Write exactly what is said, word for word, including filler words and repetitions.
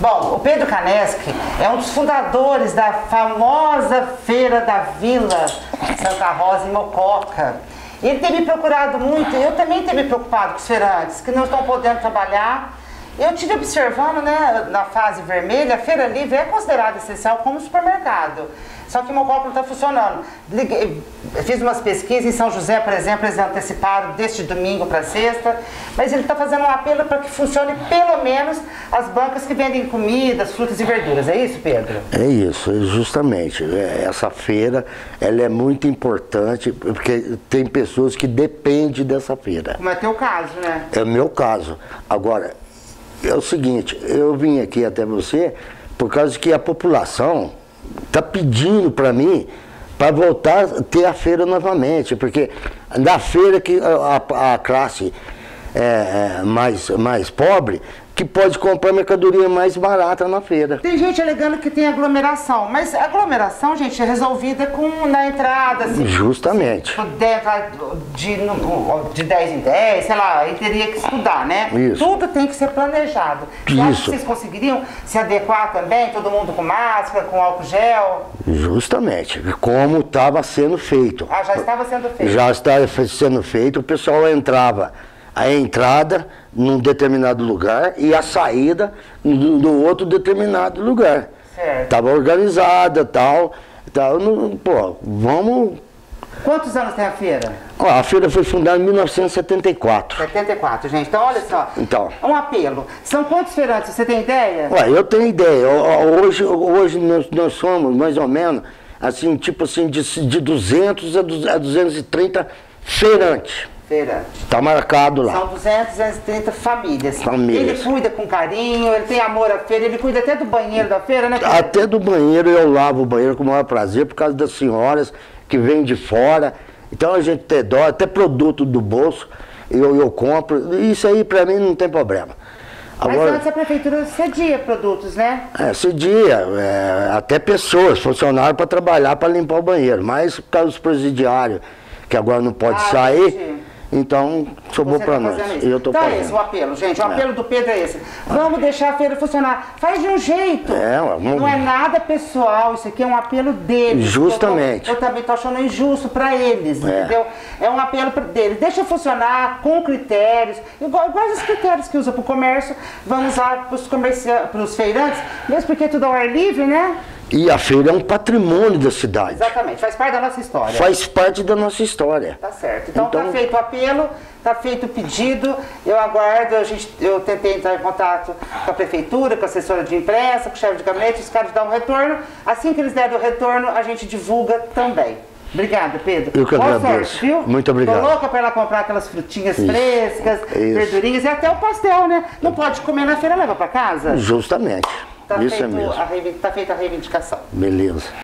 Bom, o Pedro Caneschi é um dos fundadores da famosa Feira da Vila Santa Rosa, em Mococa. Ele tem me procurado muito, eu também tenho me preocupado com os feirantes, que não estão podendo trabalhar. Eu tive observando, né, na fase vermelha, a Feira Livre é considerada essencial como supermercado. Só que Mococa não está funcionando. Liguei, fiz umas pesquisas em São José, por exemplo, eles anteciparam deste domingo para sexta, mas ele está fazendo um apelo para que funcione pelo menos as bancas que vendem comidas, frutas e verduras. É isso, Pedro? É isso, justamente. Essa feira, ela é muito importante, porque tem pessoas que dependem dessa feira. Como é teu caso, né? É o meu caso. Agora, é o seguinte, eu vim aqui até você por causa que a população está pedindo para mim para voltar a ter a feira novamente, porque na feira que a, a classe é, é, mais, mais pobre que pode comprar mercadoria mais barata na feira. Tem gente alegando que tem aglomeração, mas aglomeração, gente, é resolvida com, na entrada, assim, justamente. De, de dez em dez, sei lá, aí teria que estudar, né? Isso. Tudo tem que ser planejado. Você acha que vocês conseguiriam se adequar também, todo mundo com máscara, com álcool gel? Justamente, como estava sendo feito. Ah, já estava sendo feito. Já estava sendo feito, o pessoal entrava, a entrada num determinado lugar e a saída no, no outro determinado lugar. Certo. Estava organizada, tal, tal. No, pô, vamos... Quantos anos tem a feira? Ó, a feira foi fundada em mil novecentos e setenta e quatro. setenta e quatro, gente. Então, olha só. Então. Um apelo. São quantos feirantes? Você tem ideia? Ué, eu tenho ideia. Hoje, hoje nós, nós somos, mais ou menos, assim, tipo assim, de, de duzentos a duzentos e trinta feirantes. Feira. Tá marcado lá. São duzentas, duzentas e trinta famílias. Famílias. Ele cuida com carinho, ele tem amor à feira, ele cuida até do banheiro da feira, né? Pedro? Até do banheiro, eu lavo o banheiro com o maior prazer, por causa das senhoras que vêm de fora. Então a gente tem dó, até produto do bolso, eu, eu compro. Isso aí pra mim não tem problema. Mas Agora, antes a prefeitura cedia produtos, né? É, cedia, é, até pessoas, funcionários para trabalhar, para limpar o banheiro. Mas por causa dos presidiários, que agora não pode Ah, sair... entendi. Então, sobrou Você para tá nós. fazendo Eu tô então fazendo. é esse o apelo, gente. O É. apelo do Pedro é esse. Vamos deixar a feira funcionar. Faz de um jeito. É, vamos... Não é nada pessoal, isso aqui é um apelo deles. Justamente. Eu, tô, eu também tô achando injusto para eles, É. entendeu? É um apelo pra, deles. Deixa funcionar com critérios, igual, igual os critérios que usa para o comércio, vamos lá para os feirantes, mesmo porque é tudo ao ar livre, né? E a feira é um patrimônio da cidade. Exatamente, faz parte da nossa história. Faz parte da nossa história. Tá certo. Então, Então- tá feito o apelo, tá feito o pedido, eu aguardo, a gente, eu tentei entrar em contato com a prefeitura, com a assessora de imprensa, com o chefe de gabinete, os caras dão um retorno. Assim que eles derem o retorno, a gente divulga também. Obrigada, Pedro. Eu que Boa agradeço. sorte, viu? Muito obrigado. Tô louca pra ela comprar aquelas frutinhas Isso. frescas, Isso. verdurinhas e até o pastel, né? Não pode comer na feira, leva pra casa? Justamente. Tá, Isso é feito mesmo. a reivindicação. Tá feita a reivindicação. Beleza.